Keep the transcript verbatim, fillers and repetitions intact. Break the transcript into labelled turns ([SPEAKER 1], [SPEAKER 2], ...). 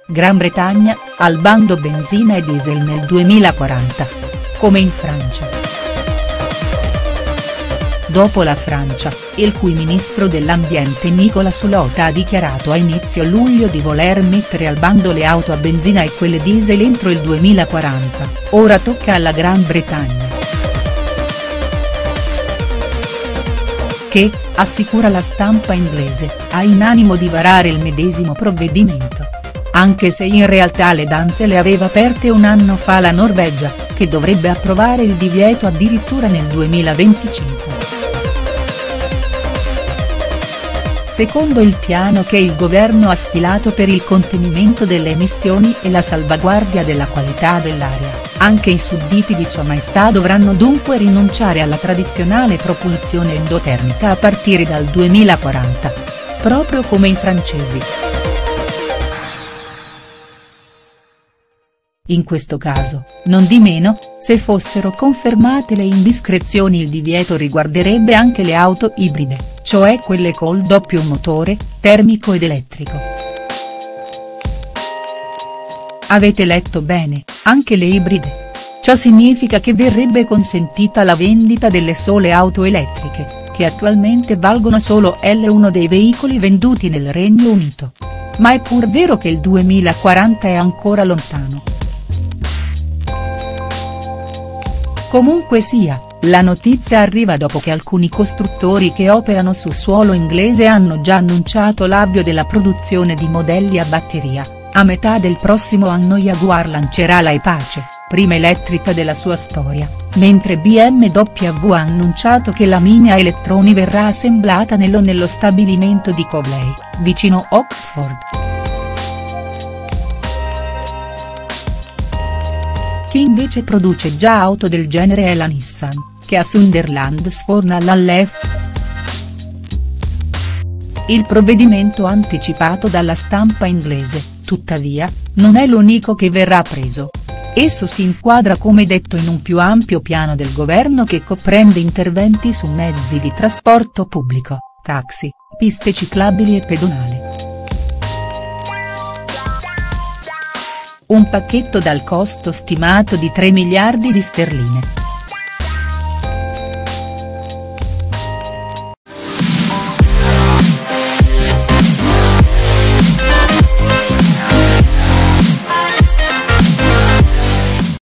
[SPEAKER 1] Gran Bretagna, al bando benzina e diesel nel duemilaquaranta. Come in Francia. Dopo la Francia, il cui ministro dell'ambiente Nicolas Hulot ha dichiarato a inizio luglio di voler mettere al bando le auto a benzina e quelle diesel entro il duemilaquaranta, ora tocca alla Gran Bretagna. Che, assicura la stampa inglese, ha in animo di varare il medesimo provvedimento. Anche se in realtà le danze le aveva aperte un anno fa la Norvegia, che dovrebbe approvare il divieto addirittura nel duemilaventicinque. Secondo il piano che il governo ha stilato per il contenimento delle emissioni e la salvaguardia della qualità dell'aria, anche i sudditi di Sua Maestà dovranno dunque rinunciare alla tradizionale propulsione endotermica a partire dal duemilaquaranta. Proprio come i francesi. In questo caso, non di meno, se fossero confermate le indiscrezioni il divieto riguarderebbe anche le auto ibride, cioè quelle col doppio motore, termico ed elettrico. Avete letto bene, anche le ibride. Ciò significa che verrebbe consentita la vendita delle sole auto elettriche, che attualmente valgono solo L uno dei veicoli venduti nel Regno Unito. Ma è pur vero che il duemilaquaranta è ancora lontano. Comunque sia, la notizia arriva dopo che alcuni costruttori che operano su suolo inglese hanno già annunciato l'avvio della produzione di modelli a batteria. A metà del prossimo anno Jaguar lancerà la E-Pace, prima elettrica della sua storia, mentre B M W ha annunciato che la Mini Electroni verrà assemblata nello nello stabilimento di Covley, vicino Oxford. Chi invece produce già auto del genere è la Nissan, che a Sunderland sforna l'A L E. Il provvedimento anticipato dalla stampa inglese, tuttavia, non è l'unico che verrà preso. Esso si inquadra come detto in un più ampio piano del governo che comprende interventi su mezzi di trasporto pubblico, taxi, piste ciclabili e pedonali. Un pacchetto dal costo stimato di tre miliardi di sterline.